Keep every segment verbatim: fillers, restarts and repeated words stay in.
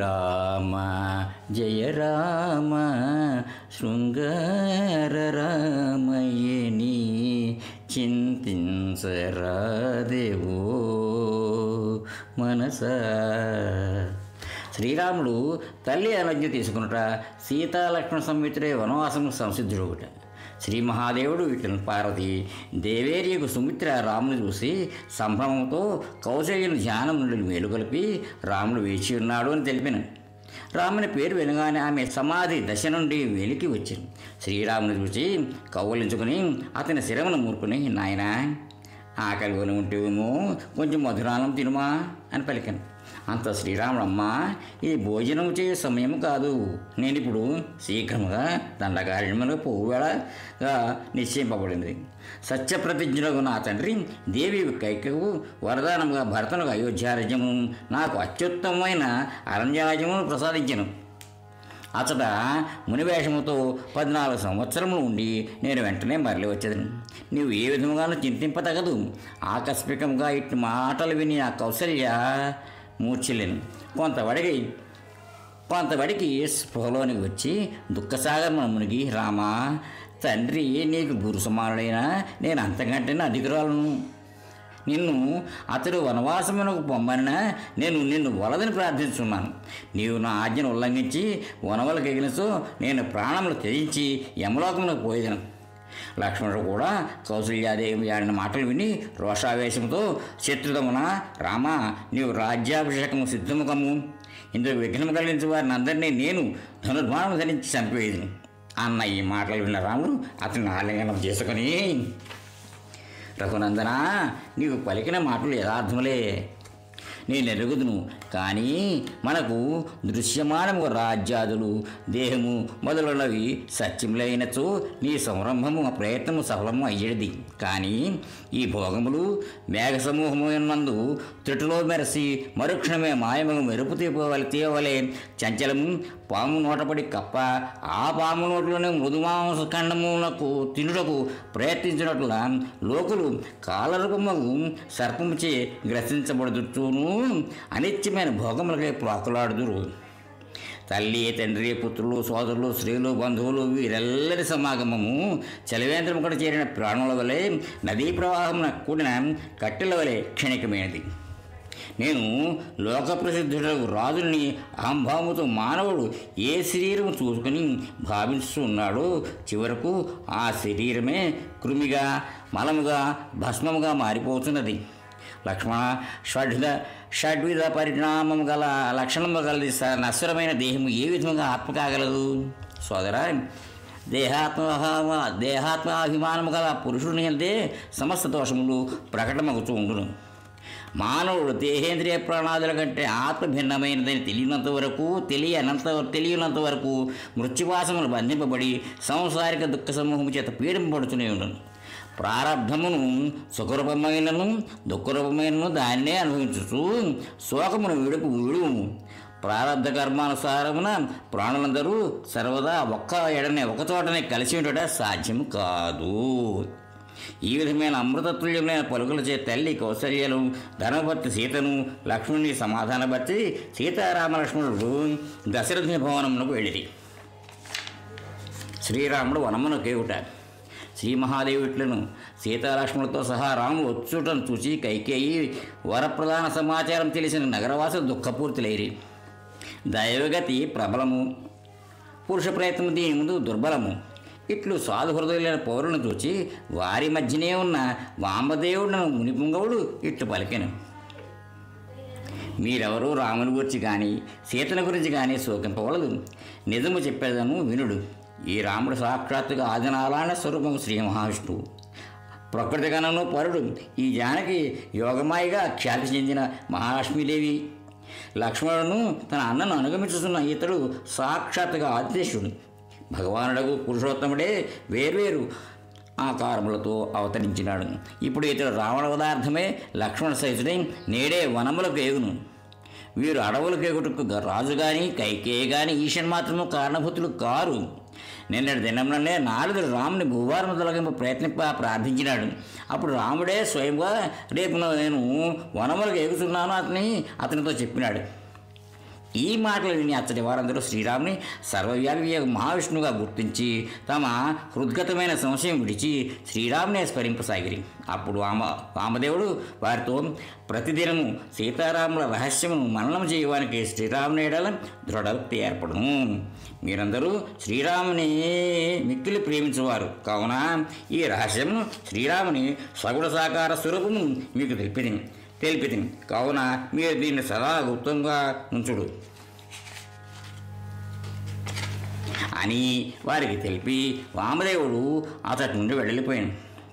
రామ జయ రామ శృంగార రామయని చింతించరాదేవో మనసా. శ్రీరాముడు తల్లి అనుజ్ఞ తీసుకున్నట సీతాలక్ష్మణ సంయుతుడే వనవాసము సంసిద్ధుడు ఒకట. శ్రీ మహాదేవుడు ఇట్లను పార్వతి దేవేరియకు సుమిత్ర రాముని చూసి సంభ్రమంతో కౌశల్యను ధ్యానం నుండి మేలుకొలిపి రాముడు వేచి ఉన్నాడు అని తెలిపిన. రాముని పేరు వినగానే ఆమె సమాధి దశ నుండి వెలికి వచ్చింది. శ్రీరాముని చూసి కౌలించుకుని అతని శిరమును మూర్కుని, నాయనా ఆకలి కొని ఉంటేమో కొంచెం మధురానం తినుమా అని పలికాను. అంత శ్రీరాముడమ్మ, ఇది భోజనం చేయ సమయం కాదు, నేను ఇప్పుడు శీఘ్రముగా దండకారణ్యములకు పోవేళగా నిశ్చయింపబడింది. సత్యప్రతిజ్ఞులకు నా తండ్రి దేవి కైకకు వరదానముగా భరతునికి అయోధ్యారాజ్యము నాకు అత్యుత్తమమైన అరణ్యరాజ్యమును ప్రసాదించను. అతడ మునివేషముతో పద్నాలుగు సంవత్సరములు ఉండి నేను వెంటనే మరలి వచ్చేదని. నీవు ఏ విధముగానూ చింతింపతగదు. ఆకస్మికంగా ఇటు మాటలు విని నా కౌశల్య మూర్ఛలేను. కొంతవడికి కొంతవడికి స్పృహలోనికి వచ్చి దుఃఖసాగరమున మునిగి, రామా తండ్రి నీకు గురు సమానుడైనా నేను అంతకంటే అధికురాలను. నిన్ను అతడు వనవాసమునకు పొమ్మనినా నేను నిన్ను వలదని ప్రార్థిస్తున్నాను. నీవు నా ఆజ్ఞను ఉల్లంఘించి వనవలకు ఎగినసో నేను ప్రాణములు త్యజించి యమలోకమునకు పోయేదను. లక్ష్మణుడు కూడా కౌసల్యాదేవి ఆడిన మాటలు విని రోషావేశంతో, శత్రుదమున రామ నీవు రాజ్యాభిషేకము సిద్ధముఖము, ఇందుకు విఘ్నము కలిగించే వారిని అందరినీ నేను ధనుర్బాణము ధరించి చంపివేదిని అన్న ఈ మాటలు విన్న రాముడు అతని ఆలింగనం చేసుకొని, రఘునందన నీవు పలికిన మాటలు యథార్థములే, నేను ఎరుగుదును. కానీ మనకు దృశ్యమానము రాజ్యాదులు దేహము మొదలున్నవి సత్యములైనచో నీ సంరంభము ప్రయత్నము సఫలము అయ్యేది. కానీ ఈ భోగములు మేఘ సమూహమునందు త్రుటిలో మెరసి మరుక్షణమే మాయము మెరుపు తీపవలి తీయవలే చంచలము పాము నోటపడి కప్ప ఆ పాము నోట్లోనే మృదుమాంస ఖండములకు తినుటకు ప్రయత్నించినట్ల లోకులు కాలరూపము సర్పముచే గ్రసించబడుతూను అనిత్యమైన భోగములకై ప్రాకులాడుదురు. తల్లి తండ్రి పుత్రులు సోదరులు స్త్రీలు బంధువులు వీరెల్లరి సమాగమము చలివేంద్రం కూడా చేరిన ప్రాణుల వలె నదీ ప్రవాహమున కూడిన కట్టెల వలె క్షణికమైనది. నేను లోకప్రసిద్ధులకు రాజుని అహంభావముతో మానవుడు ఏ శరీరం చూసుకుని భావిస్తూ ఉన్నాడో చివరకు ఆ శరీరమే కృమిగా మలముగా భస్మముగా మారిపోతున్నది. లక్ష్మణ షడ్విధ షడ్విధ పరిణామం గల లక్షణము గలది నశ్వరమైన దేహము ఏ విధంగా ఆత్మ కాగలదు? సోదరా, దేహాత్మ దేహాత్మాభిమానము గల పురుషుని అంతే సమస్త దోషములు ప్రకటమవుతూ ఉండును. మానవుడు దేహేంద్రియ ప్రాణాదుల కంటే ఆత్మ భిన్నమైనదని తెలియనంత వరకు తెలియనంత తెలియనంత వరకు మృత్యువాసములు బంధింపబడి సంసారిక దుఃఖ సమూహము చేత పీడింపబడుతూనే ఉండను. ప్రారబ్ధమును సుఖరూపమైనను దుఃఖరూపమైనను దాన్నే అనుభవించుతూ శోకమును విడుపు విడుము. ప్రారబ్ధ కర్మానుసారమున ప్రాణులందరూ సర్వదా ఒక్క ఎడనే ఒకచోటనే కలిసి ఉండట సాధ్యము కాదు. ఈ విధమైన అమృతతుల్యమైన పలుకులచే తల్లి కౌసల్యను ధనభర్తి సీతను లక్ష్మణుని సమాధానపరిచి సీతారామలక్ష్మణుడు దశరథుని భవనమునకు వెళ్ళిరి. శ్రీరాముడు వనమునకు ఏగుట. శ్రీ మహాదేవుట్లను సీతాలక్ష్మణులతో సహా రాముడు వచ్చుటను చూసి కైకేయి వరప్రధాన సమాచారం తెలిసిన నగరవాసులు దుఃఖపూర్తులైరి. దైవగతి ప్రబలము, పురుష ప్రయత్నం దీని ముందు దుర్బలము. ఇట్లు సాధు హృదయులైన పౌరులను చూచి వారి మధ్యనే ఉన్న వామదేవుడును మునిపుంగవుడు ఇట్లు పలికెను. మీరెవరూ రాముని గురించి కానీ సీతను గురించి కానీ శోకింపవలదు. నిజము చెప్పేదను వినుడు. ఈ రాముడు సాక్షాత్తుగా ఆదినారాయణ స్వరూపము శ్రీ మహావిష్ణువు. ప్రకృతి గణను పరుడు. ఈ జానకి యోగమాయిగా ఖ్యాతి చెందిన మహాలక్ష్మీదేవి. లక్ష్మణుడును తన అన్నను అనుగమించుతున్న ఇతడు సాక్షాత్తుగా ఆదిశేషుడు. భగవానుడకు పురుషోత్తముడే వేర్వేరు ఆకారములతో అవతరించినాడు. ఇప్పుడు ఇతడు రావణ పదార్థమే లక్ష్మణ సహితుడై నేడే వనములకు ఏగును. వీరు అడవులకు ఎగుటకు రాజు కానీ కైకేయి కానీ ఈషన్ మాత్రము కారణభూతులు కారు. నిన్నటి దినంలోనే నారదుడు రాముని భూభారము తొలగింపు ప్రయత్నింప ప్రార్థించినాడు. అప్పుడు రాముడే స్వయంగా రేపు నేను వనములకు ఎగుతున్నాను అతని అతనితో చెప్పినాడు. ఈ మాటలు విని అచ్చటి వారందరూ శ్రీరాముని సర్వవ్యాపి మహావిష్ణువుగా గుర్తించి తమ హృద్గతమైన సంశయం విడిచి శ్రీరామునే స్మరింపసాగిరి. అప్పుడు వామ వామదేవుడు వారితో, ప్రతిదినము సీతారాముల రహస్యమును మననం చేయడానికి శ్రీరాముని ఎడల దృఢభక్తి ఏర్పడును. మీరందరూ శ్రీరాముని మిక్కిలి ప్రేమించేవారు కావున ఈ రహస్యమును శ్రీరాముని సగుణ సాకార స్వరూపము మీకు తెలిపిది తెలిపిది కావున మీరు దీన్ని సదా గుప్తంగా ఉంచుడు అని వారికి తెలిపి వామదేవుడు అతడి నుండి వెళ్ళిపోయాడు.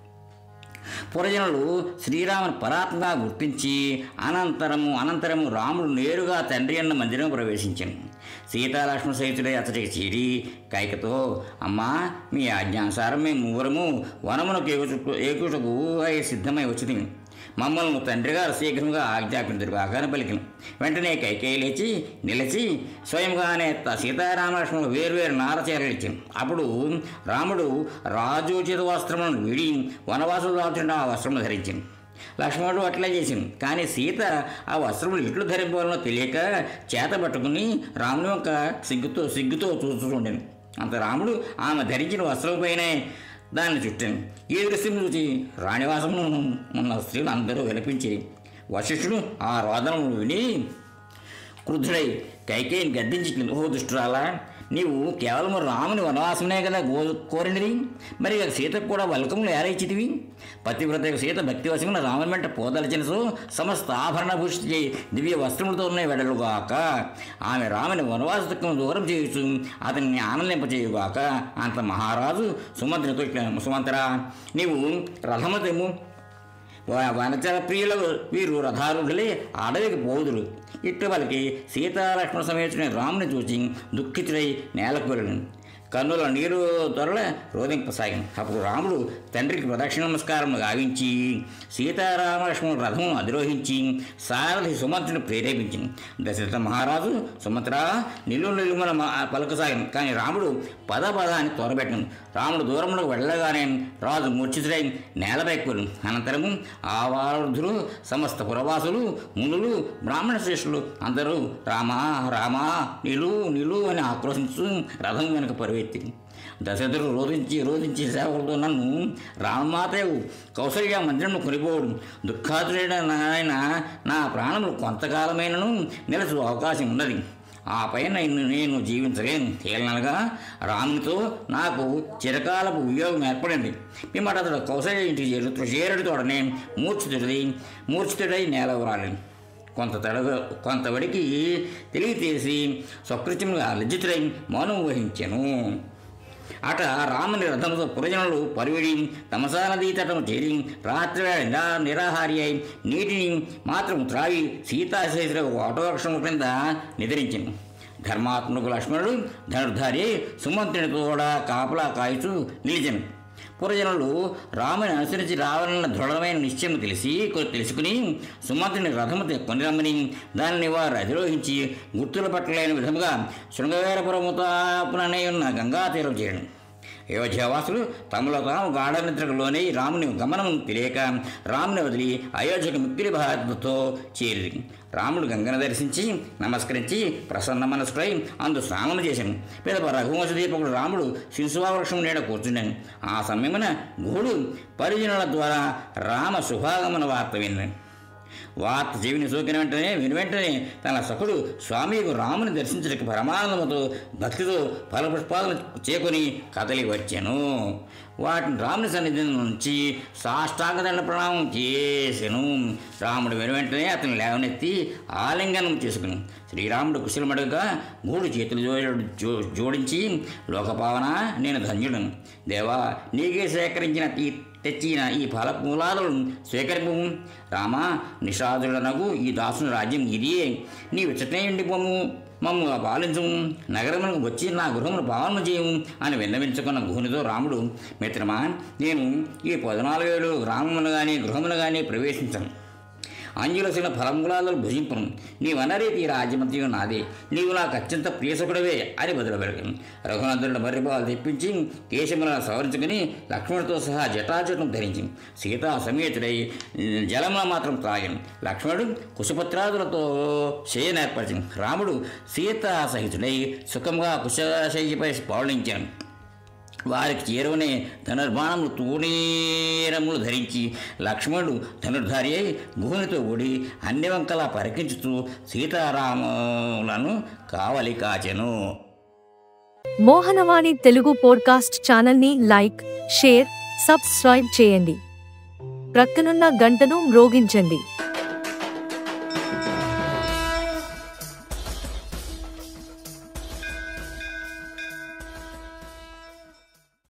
పురజనులు శ్రీరాముని పరాత్మగా గుర్తించి అనంతరము అనంతరము రాముడు నేరుగా తండ్రి అన్న మందిరం ప్రవేశించాను. సీతాలక్ష్మణ సహితుడై అతడికి చేరి కైకతో, అమ్మా, మీ ఆజ్ఞానుసారం మేము మూవరము వనమునకు ఏగుచుకు ఏకుటకు సిద్ధమై వచ్చింది. మమ్మల్ని తండ్రి గారు శీఘ్రంగా ఆజ్ఞాపించరుగాక అని పలికిన. వెంటనే కైకేయి లేచి నిలిచి స్వయంగానే సీతారామలక్ష్మణులు వేర్వేరు నారచీరలు ఇచ్చింది. అప్పుడు రాముడు రాజోచిత వస్త్రములను విడి వనవాసులు దాల్చిన ఆ వస్త్రములు ధరించింది. లక్ష్మణుడు అట్లా చేసింది. కానీ సీత ఆ వస్త్రములు ఎట్లు ధరింపాలనో తెలియక చేత పట్టుకుని రాముని యొక్క సిగ్గుతో సిగ్గుతో చూస్తుండేది. అంత రాముడు ఆమె ధరించిన వస్త్రంపైనే దాన్ని చుట్టాను. ఈ దృశ్యం చూసి రాణివాసము ఉన్న స్త్రీలు అందరూ విలపించి వశిష్ఠుడు ఆ రోదనము విని క్రుద్ధుడై కైకేయిని గద్దించి, ఓ దుష్టురాలా, నీవు కేవలం రాముని వనవాసమే కదా గో కోరినది మరి సీతకు కూడా వల్కములు ఏరైచితివి. పతివ్రత సీత భక్తివశమున రాముని వెంట పోదలచిన సో సమస్త ఆభరణ భూషిత దివ్య వస్త్రములతో ఉన్న వెడలుగాక. ఆమె రాముని వనవాసత్వం దూరం చేయొచ్చు, అతన్ని ఆనందింపచేయుగాక. అంత మహారాజు సుమంత్రితో ఇట్లా, సుమంత్రా, నీవు రథమతము వనచర ప్రియుల వీరు రథారూఢులే అడవికి పోదురు. ఇటువంటి సీతాలక్ష్మణ సమేతుని రాముని చూచి దుఃఖితుడై నేలకు వెళ్ళను. కన్నుల నీరు త్వరల రోధింపసాగింది. అప్పుడు రాముడు తండ్రికి ప్రదక్షిణ నమస్కారం గావించి సీతారామలక్ష్మణుడు రథం అధిరోహించి సారథి సుమంత్రుని ప్రేరేపించింది. దశరథ మహారాజు సుమంత్ర నిలువ నిలుమల పలకసాగింది. కానీ రాముడు పద పద అని త్వరబెట్టింది. రాముడు దూరంలో వెళ్ళగానే రాజు మూర్ఛితుడై నేలపై కూలి. అనంతరము ఆ వారుధులు సమస్త పురవాసులు మునులు బ్రాహ్మణ శ్రేష్ఠులు అందరూ రామా రామా నిలు నిలు అని ఆక్రోశించు రథం వెనుక పరివెత్తి దశరథుడు రోధించి రోధించి సేవకులతో, నన్ను రామమాతవు కౌసల్య మందిరము కొనిపోవడం దుఃఖాతుడైన నాయన నా ప్రాణములు కొంతకాలమైనను నిలచు అవకాశం ఉన్నది. ఆ పైన నేను జీవించలేను. తేలనగా రామునితో నాకు చిరకాలపు వియోగం ఏర్పడింది. పిమ్మట అతడు కౌసల్య ఇంటికి చేరు చేరుడితోడనే మూర్ఛితుడై మూర్ఛితుడై నేలవరాలి. కొంత తడవ కొంతవడికి తెలివి తీసి స్వకృత్యముగా లజ్జితుడై మౌనం వహించెను. అట రాముని రథముతో పురజనులు పరివిడి తమసా నదీ తటము చేరి రాత్రివేళ నిరా నిరాహారి అయి నీటిని మాత్రం త్రాగి సీతాశేషుల వటవృక్షము క్రింద నిద్రించింది. ధర్మాత్మకు లక్ష్మణుడు ధనుర్ధారి సుమంత్రునితో కూడా కాపలా కాయుచూ నిలిచెను. పురజనులు రాముని అనుసరించి రావాలన్న దృఢమైన నిశ్చయం తెలిసి తెలుసుకుని సుమంత్రుని రథము కొనిరమ్మని దానిని వారు అధిరోహించి గుర్తులు పట్టలేని విధముగా శృంగవేరపురముతాపుననే ఉన్న గంగా తీరం చేయడం. అయోధ్యవాసులు తమలో తాము గాఢ నిద్రకు లోనై రాముని గమనం తెలియక రాముని వదిలి అయోధ్యకు మిక్కిలి బాధతో చేరి రాముడు గంగను దర్శించి నమస్కరించి ప్రసన్న మనస్కుడై అందు స్నానం చేశాను. పిదప రఘువంశ దీపకుడు రాముడు శిశువావృక్షం నీడ కూర్చున్నాను. ఆ సమయమున గుహుడు పరిజనుల ద్వారా రామ శుభాగమన వార్త విన్నాను. వార్త చెవిని సోకిన వెంటనే విని వెంటనే తన సఖుడు స్వామికు రాముని దర్శించడానికి పరమానందముతో భక్తితో ఫలపుష్పాలను చేకొని కదలి వచ్చాను. వాటిని రాముని సన్నిధి నుంచి సాష్టాంగదండ ప్రణామం చేసెను. రాముడు విని వెంటనే అతను లేవనెత్తి ఆలింగనం చేసుకుని శ్రీరాముడు కుశలమడుగా మూడు చేతులు జో జోడించి లోకపావన, నేను ధన్యుడను. దేవా, నీకే సేకరించిన ఈ తెచ్చిన ఈ ఫలమూలాలను స్వీకరింపు. రామ, నిషాదులనగు ఈ దాసుని రాజ్యం ఇదియే. నీ విచటనే ఉండిపోము, మమ్ము పాలించము, నగరమునకు వచ్చి నా గృహమును పాలన చేయము అని విన్నవించుకున్న గుహునితో రాముడు, మిత్రమా, నేను ఈ పద్నాలుగు ఏళ్ళు గ్రామమును కానీ గృహమును కానీ ప్రవేశించను. అంజులసిన ఫలమూలాలను భుజింపును. నీవనరీతి రాజ్యమంత్యం నాదే, నీవు నాకు అత్యంత ప్రియసకుడవే అని బదులు పెరిగాను. రఘునందుడు మర్రిపాలు తెప్పించి కేశములను సవరించుకుని లక్ష్మణుడితో సహా జటాజటం ధరించి సీతా సమేతుడై జలమున మాత్రం త్రాగాను. లక్ష్మణుడు కుశపత్రాదులతో శయనేర్పరిచింది. రాముడు సీతా సహితుడై సుఖంగా కుశశయ్యపై పౌళించాను. వారికి చేరువనే ధనుర్బాణములు తూణీరములు ధరించి లక్ష్మణుడు ధనుర్ధారి అయి గుహునితో కూడి అన్ని వంకలా పరికించుతూ సీతారాములను కావలి కాచెను. మోహనవాణి తెలుగు పోడ్కాస్ట్ ఛానల్ని లైక్, షేర్, సబ్స్క్రైబ్ చేయండి. ప్రక్కనున్న గంటను మ్రోగించండి.